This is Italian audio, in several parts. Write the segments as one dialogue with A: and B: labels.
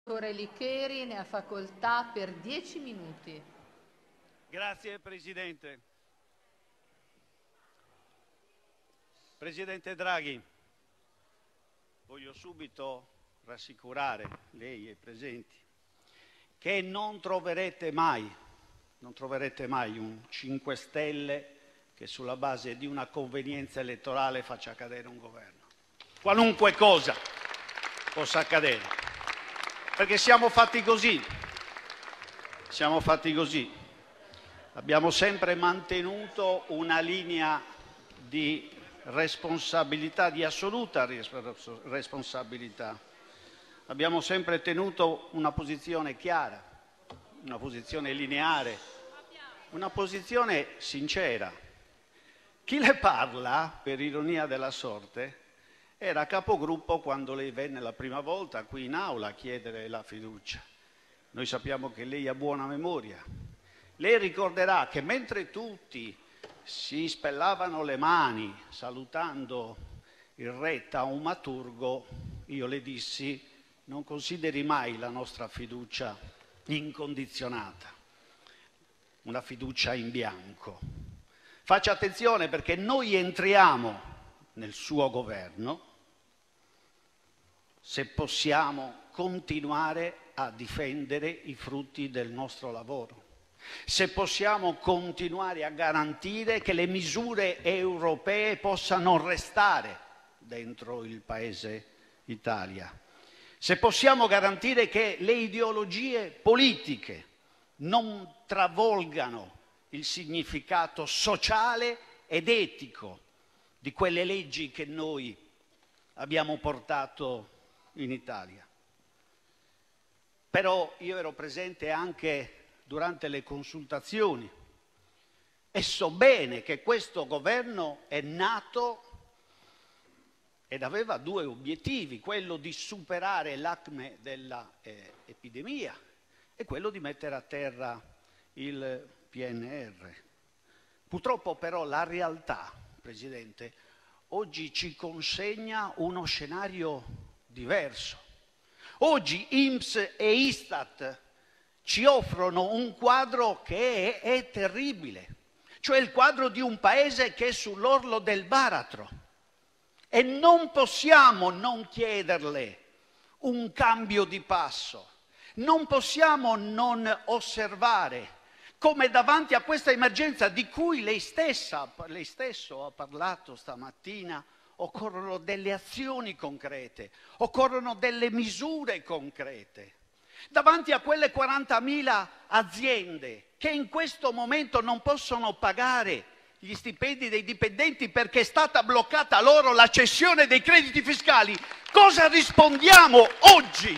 A: Senatore Licheri ne ha facoltà per 10 minuti.
B: Grazie Presidente. Presidente Draghi, voglio subito rassicurare lei e i presenti che non troverete mai un 5 Stelle che sulla base di una convenienza elettorale faccia cadere un governo. Qualunque cosa possa accadere, perché siamo fatti così. Abbiamo sempre mantenuto una linea di responsabilità, di assoluta responsabilità. Abbiamo sempre tenuto una posizione chiara, una posizione lineare, una posizione sincera. Chi le parla, per ironia della sorte, era capogruppo quando lei venne la prima volta qui in aula a chiedere la fiducia. Noi sappiamo che lei ha buona memoria. Lei ricorderà che mentre tutti si spellavano le mani salutando il re taumaturgo, io le dissi: non consideri mai la nostra fiducia incondizionata, una fiducia in bianco. Faccia attenzione, perché noi entriamo nel suo governo se possiamo continuare a difendere i frutti del nostro lavoro, se possiamo continuare a garantire che le misure europee possano restare dentro il Paese Italia, se possiamo garantire che le ideologie politiche non travolgano il significato sociale ed etico di quelle leggi che noi abbiamo portato in Italia. Però io ero presente anche durante le consultazioni e so bene che questo governo è nato ed aveva due obiettivi: quello di superare l'acme dell'epidemia e quello di mettere a terra il PNR. Purtroppo però la realtà, Presidente, oggi ci consegna uno scenario diverso. Oggi INPS e Istat ci offrono un quadro che è terribile, cioè il quadro di un paese che è sull'orlo del baratro, e non possiamo non chiederle un cambio di passo, non possiamo non osservare come davanti a questa emergenza di cui lei stesso ha parlato stamattina, occorrono delle azioni concrete, occorrono delle misure concrete. Davanti a quelle 40.000 aziende che in questo momento non possono pagare gli stipendi dei dipendenti perché è stata bloccata loro la cessione dei crediti fiscali, cosa rispondiamo oggi?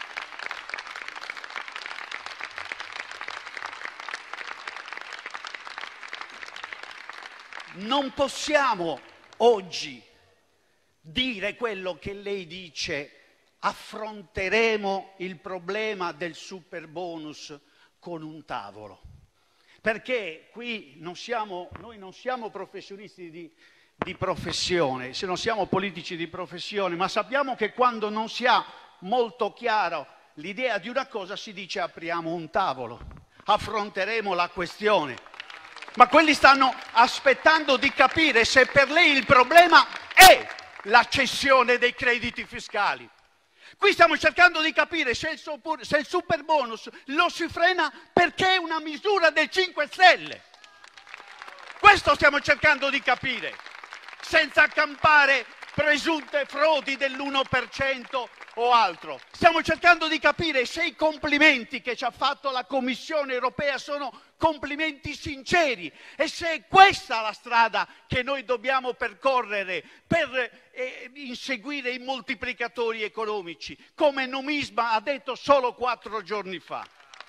B: Non possiamo oggi dire quello che lei dice: affronteremo il problema del superbonus con un tavolo, perché qui noi non siamo professionisti di professione, se non siamo politici di professione, ma sappiamo che quando non si ha molto chiaro l'idea di una cosa si dice: apriamo un tavolo, affronteremo la questione. Ma quelli stanno aspettando di capire se per lei il problema è la cessione dei crediti fiscali. Qui stiamo cercando di capire se il superbonus lo si frena perché è una misura del 5 Stelle. Questo stiamo cercando di capire, senza accampare presunte frodi dell'1% o altro. Stiamo cercando di capire se i complimenti che ci ha fatto la Commissione europea sono complimenti sinceri e se è questa la strada che noi dobbiamo percorrere per inseguire i moltiplicatori economici, come Nomisma ha detto solo 4 giorni fa.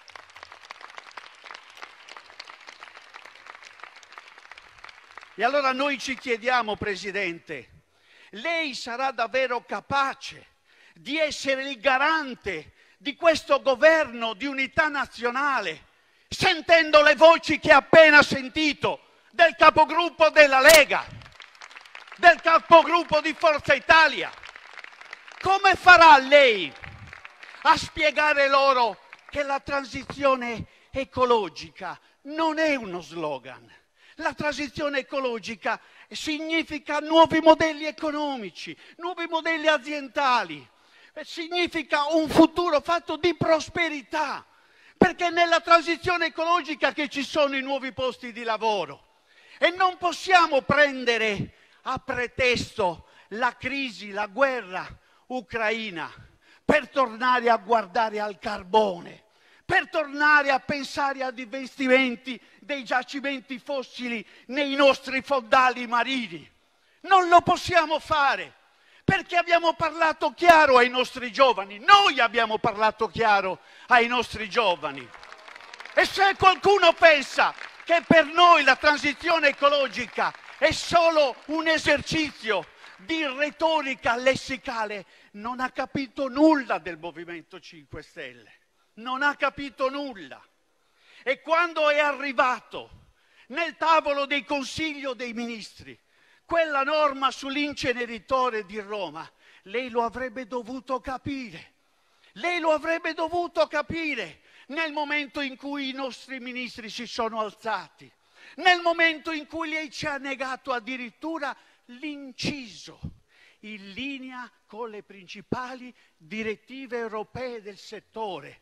B: E allora noi ci chiediamo, Presidente, lei sarà davvero capace di essere il garante di questo governo di unità nazionale, sentendo le voci che ha appena sentito del capogruppo della Lega, del capogruppo di Forza Italia? Come farà lei a spiegare loro che la transizione ecologica non è uno slogan. La transizione ecologica significa nuovi modelli economici, nuovi modelli aziendali, significa un futuro fatto di prosperità, perché è nella transizione ecologica che ci sono i nuovi posti di lavoro. E non possiamo prendere a pretesto la crisi, la guerra ucraina per tornare a guardare al carbone, per tornare a pensare ad investimenti dei giacimenti fossili nei nostri fondali marini. Non lo possiamo fare, perché abbiamo parlato chiaro ai nostri giovani. Noi abbiamo parlato chiaro ai nostri giovani. E se qualcuno pensa che per noi la transizione ecologica è solo un esercizio di retorica lessicale, non ha capito nulla del Movimento 5 Stelle. Non ha capito nulla. E quando è arrivato nel tavolo del Consiglio dei Ministri quella norma sull'inceneritore di Roma, lei lo avrebbe dovuto capire. Lei lo avrebbe dovuto capire nel momento in cui i nostri ministri si sono alzati, nel momento in cui lei ci ha negato addirittura l'inciso in linea con le principali direttive europee del settore.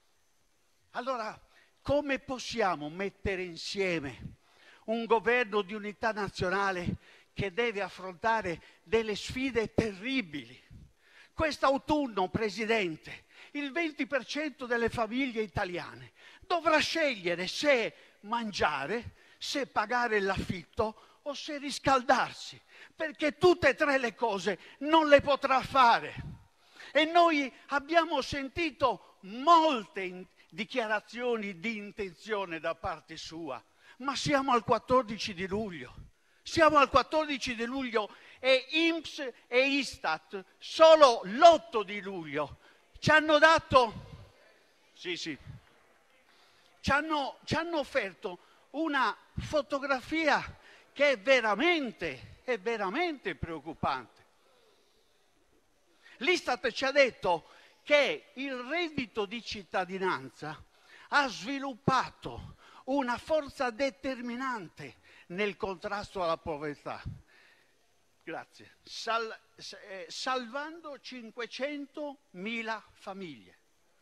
B: Allora, come possiamo mettere insieme un governo di unità nazionale che deve affrontare delle sfide terribili? Quest'autunno, Presidente, il 20% delle famiglie italiane dovrà scegliere se mangiare, se pagare l'affitto o se riscaldarsi, perché tutte e tre le cose non le potrà fare. E noi abbiamo sentito molte dichiarazioni di intenzione da parte sua, ma siamo al 14 di luglio. Siamo al 14 di luglio e INPS e Istat solo l'8 di luglio ci hanno dato, ci hanno offerto una fotografia che è veramente preoccupante. L'Istat ci ha detto che il reddito di cittadinanza ha sviluppato una forza determinante nel contrasto alla povertà. Grazie. Salvando 500.000 famiglie.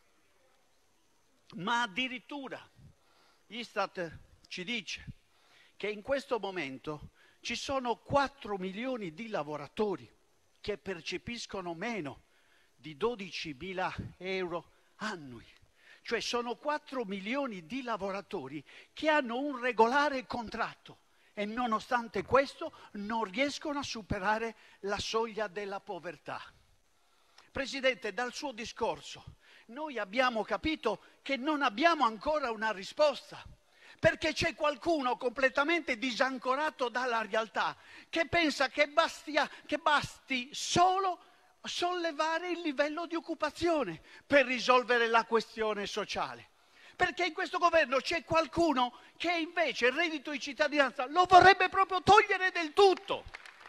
B: Ma addirittura l'Istat ci dice che in questo momento ci sono 4 milioni di lavoratori che percepiscono meno di 12.000 euro annui. Cioè sono 4 milioni di lavoratori che hanno un regolare contratto e nonostante questo non riescono a superare la soglia della povertà. Presidente, dal suo discorso noi abbiamo capito che non abbiamo ancora una risposta, perché c'è qualcuno completamente disancorato dalla realtà che pensa che basti solo sollevare il livello di occupazione per risolvere la questione sociale. Perché in questo governo c'è qualcuno che invece il reddito di cittadinanza lo vorrebbe proprio togliere del tutto.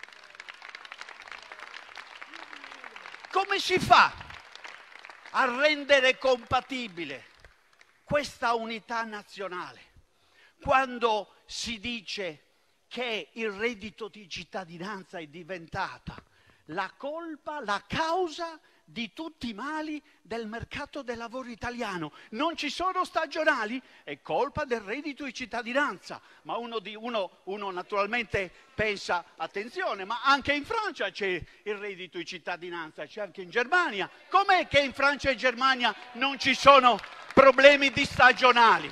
B: Come si fa a rendere compatibile questa unità nazionale quando si dice che il reddito di cittadinanza è diventata la colpa, la causa di tutti i mali del mercato del lavoro italiano? Non ci sono stagionali? È colpa del reddito di cittadinanza. Ma uno naturalmente pensa, attenzione, ma anche in Francia c'è il reddito di cittadinanza, c'è anche in Germania. Com'è che in Francia e Germania non ci sono problemi di stagionali?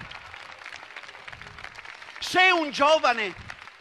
B: Se un giovane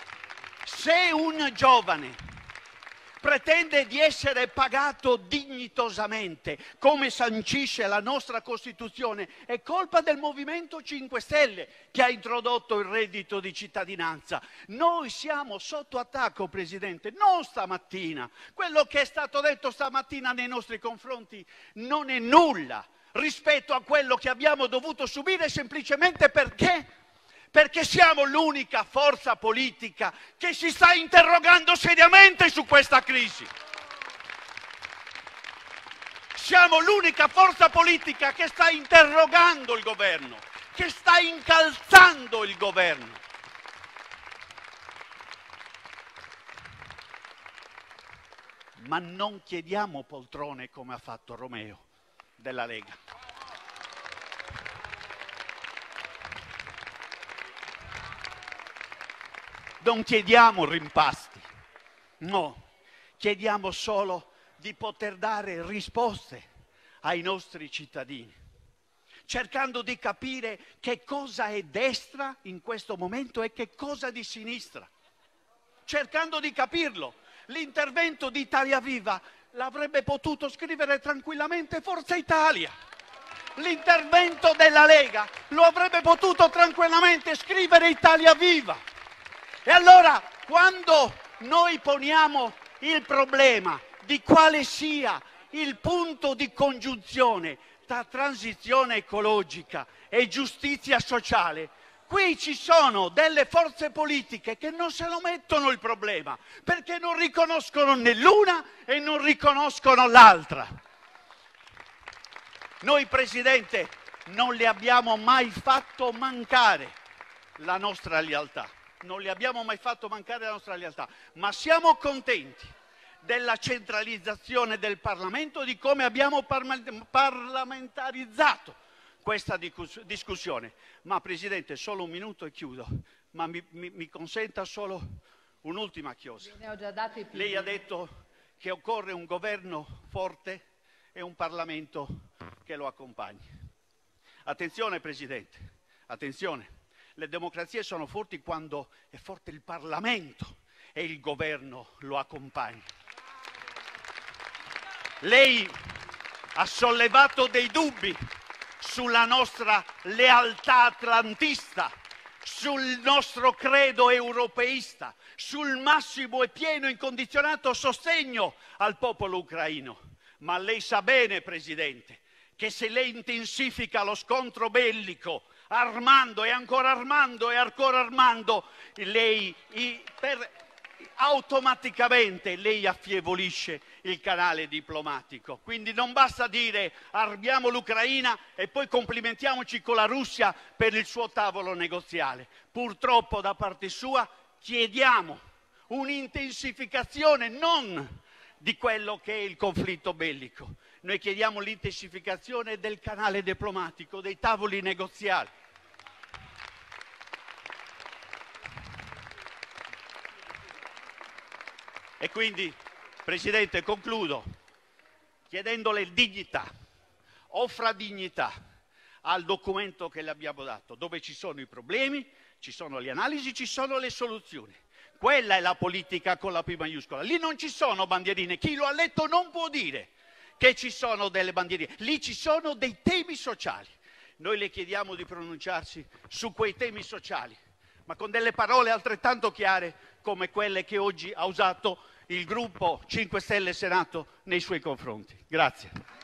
B: pretende di essere pagato dignitosamente, come sancisce la nostra Costituzione, è colpa del Movimento 5 Stelle che ha introdotto il reddito di cittadinanza. Noi siamo sotto attacco, Presidente, non stamattina. Quello che è stato detto stamattina nei nostri confronti non è nulla rispetto a quello che abbiamo dovuto subire semplicemente perché siamo l'unica forza politica che si sta interrogando seriamente su questa crisi. Siamo l'unica forza politica che sta interrogando il governo, che sta incalzando il governo. Ma non chiediamo poltrone come ha fatto Romeo della Lega. Non chiediamo rimpasti, no, chiediamo solo di poter dare risposte ai nostri cittadini, cercando di capire che cosa è destra in questo momento e che cosa di sinistra, cercando di capirlo. L'intervento di Italia Viva l'avrebbe potuto scrivere tranquillamente Forza Italia. L'intervento della Lega lo avrebbe potuto tranquillamente scrivere Italia Viva. E allora, quando noi poniamo il problema di quale sia il punto di congiunzione tra transizione ecologica e giustizia sociale, qui ci sono delle forze politiche che non se lo mettono il problema, perché non riconoscono né l'una e non riconoscono l'altra. Noi, Presidente, non le abbiamo mai fatto mancare la nostra lealtà. Non le abbiamo mai fatto mancare la nostra lealtà, ma siamo contenti della centralizzazione del Parlamento, di come abbiamo parlamentarizzato questa discussione. Ma Presidente, solo un minuto e chiudo, ma mi consenta solo un'ultima chiosa.
A: Ne ho già dati più.
B: Lei ha detto che occorre un governo forte e un Parlamento che lo accompagni. Attenzione Presidente, attenzione. Le democrazie sono forti quando è forte il Parlamento e il governo lo accompagna. Lei ha sollevato dei dubbi sulla nostra lealtà atlantista, sul nostro credo europeista, sul massimo e pieno incondizionato sostegno al popolo ucraino. Ma lei sa bene, Presidente, che se lei intensifica lo scontro bellico, armando e ancora armando e ancora armando, automaticamente lei affievolisce il canale diplomatico. Quindi non basta dire armiamo l'Ucraina e poi complimentiamoci con la Russia per il suo tavolo negoziale. Purtroppo da parte sua chiediamo un'intensificazione non di quello che è il conflitto bellico. Noi chiediamo l'intensificazione del canale diplomatico, dei tavoli negoziali. E quindi, Presidente, concludo chiedendole dignità, offra dignità al documento che le abbiamo dato, dove ci sono i problemi, ci sono le analisi, ci sono le soluzioni. Quella è la politica con la P maiuscola. Lì non ci sono bandierine. Chi lo ha letto non può dire che ci sono delle bandierine. Lì ci sono dei temi sociali. Noi le chiediamo di pronunciarsi su quei temi sociali, ma con delle parole altrettanto chiare come quelle che oggi ha usato il gruppo 5 Stelle Senato nei suoi confronti. Grazie.